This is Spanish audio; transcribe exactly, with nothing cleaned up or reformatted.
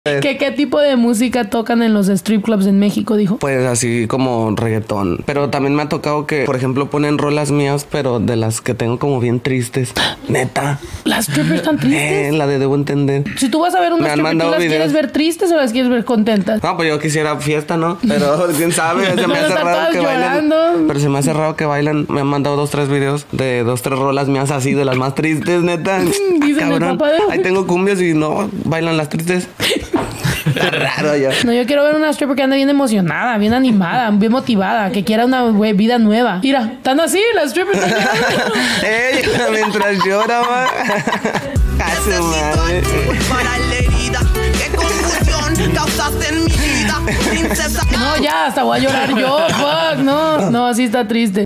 ¿Qué, ¿Qué tipo de música tocan en los strip clubs en México, dijo? Pues así como reggaetón. Pero también me ha tocado que, por ejemplo, ponen rolas mías, pero de las que tengo como bien tristes. Neta. ¿Las strippers están tristes? Eh, la de Debo Entender. Si tú vas a ver una stripper, ¿tú las videos. quieres ver tristes o las quieres ver contentas? No, pues yo quisiera fiesta, ¿no? Pero quién sabe, se me hace raro que bailen. Pero se me hace raro que bailan. Me han mandado dos, tres videos de dos, tres rolas mías así, de las más tristes, neta. Dicen Cabrón. el papá de... Ahí tengo cumbias y no, bailan las tristes. Está raro ya. No, yo quiero ver una stripper que anda bien emocionada, bien animada, bien motivada, que quiera una we, vida nueva. Mira, están así, las strippers están llorando. Ella mientras llora, va. A su madre. No, ya, hasta voy a llorar yo. Fuck, no, no, así está triste.